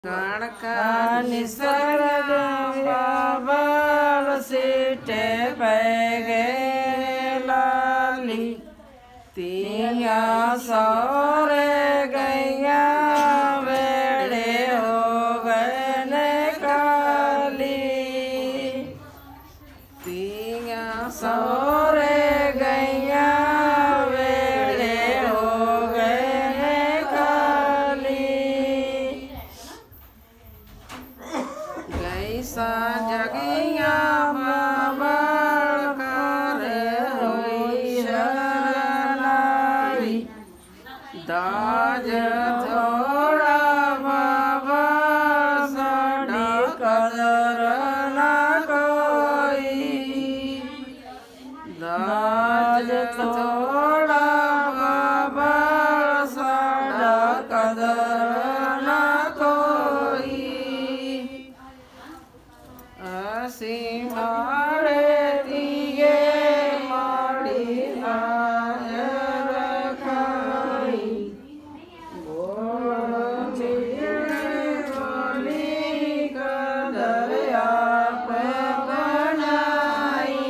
कण निसर्ग बाबल सीटे पैगे लाली तिया सौरे गैया बेड़े हो गए ने काली तिया सौरे गैया बेड़े हो गए ने काली गैसा जगिया बाबल करे होई शरणाई दाज थोड़ा बाबा साड़ी कदर न कोई दाज थोड़ा बाबा साड़ा कदर न कोई असी मारे दिए माड़ी हाजर खाई बोली कदर आप बनाई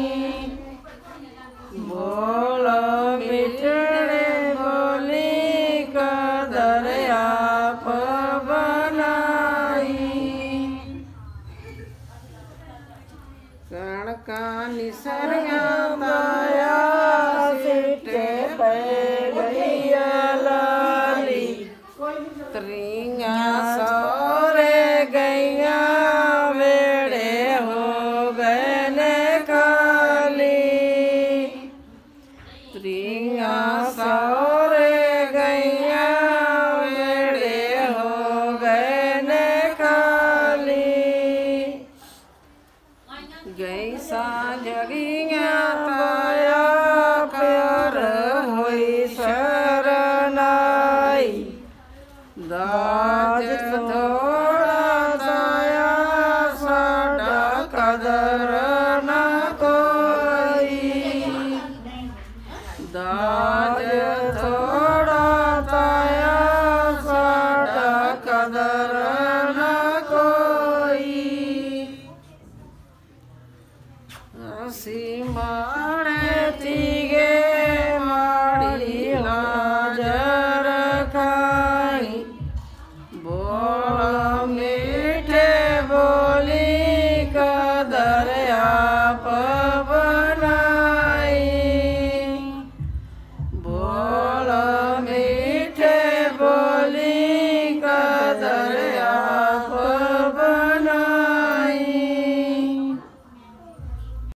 बोलो मिठड़े बोली कदर आप बनाई कण का निसर्गा ताया सीटे पे गैया लाली त्रिया सौरे गैया बेड़े हो गए ने काली त्रिया सौरे गैया बेड़े हो गए ने काली गैसा जगिया ताया प्यार होई शरणाई दाज थोड़ा ताया साड़ा कदर न कोई दाज थोड़ा ताया साड़ा कदर